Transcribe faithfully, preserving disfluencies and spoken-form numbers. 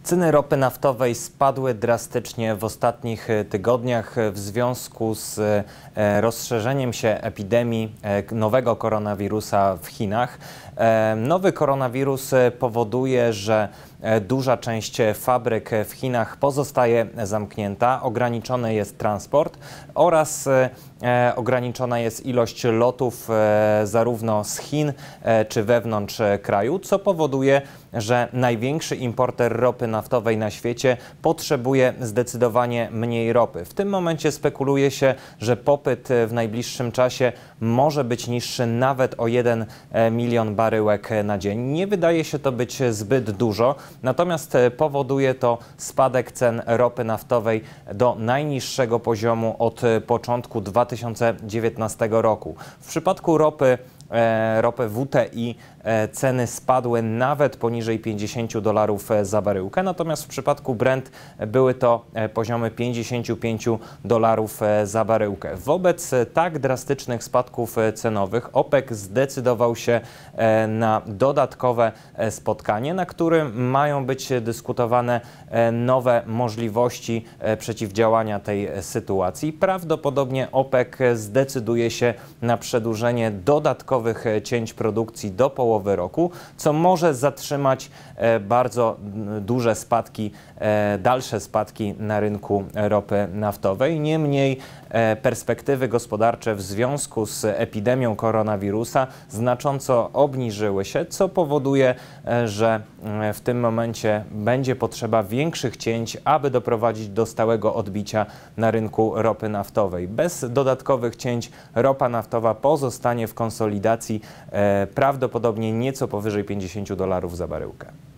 Ceny ropy naftowej spadły drastycznie w ostatnich tygodniach w związku z rozszerzeniem się epidemii nowego koronawirusa w Chinach. Nowy koronawirus powoduje, że duża część fabryk w Chinach pozostaje zamknięta, ograniczony jest transport oraz ograniczona jest ilość lotów zarówno z Chin czy wewnątrz kraju, co powoduje, że największy importer ropy naftowej na świecie potrzebuje zdecydowanie mniej ropy. W tym momencie spekuluje się, że popyt w najbliższym czasie może być niższy nawet o jeden milion baryłek na dzień. Nie wydaje się to być zbyt dużo, natomiast powoduje to spadek cen ropy naftowej do najniższego poziomu od początku dwa tysiące dziewiętnastego roku. W przypadku ropy E, ropy W T I e, ceny spadły nawet poniżej pięćdziesięciu dolarów za baryłkę, natomiast w przypadku Brent były to e, poziomy pięćdziesięciu pięciu dolarów e, za baryłkę. Wobec tak drastycznych spadków cenowych OPEC zdecydował się e, na dodatkowe e, spotkanie, na którym mają być dyskutowane e, nowe możliwości e, przeciwdziałania tej sytuacji. Prawdopodobnie OPEC zdecyduje się na przedłużenie dodatkowych cięć produkcji do połowy roku, co może zatrzymać bardzo duże spadki, dalsze spadki na rynku ropy naftowej. Niemniej perspektywy gospodarcze w związku z epidemią koronawirusa znacząco obniżyły się, co powoduje, że w tym momencie będzie potrzeba większych cięć, aby doprowadzić do stałego odbicia na rynku ropy naftowej. Bez dodatkowych cięć ropa naftowa pozostanie w konsolidacji prawdopodobnie nieco powyżej pięćdziesięciu dolarów za baryłkę.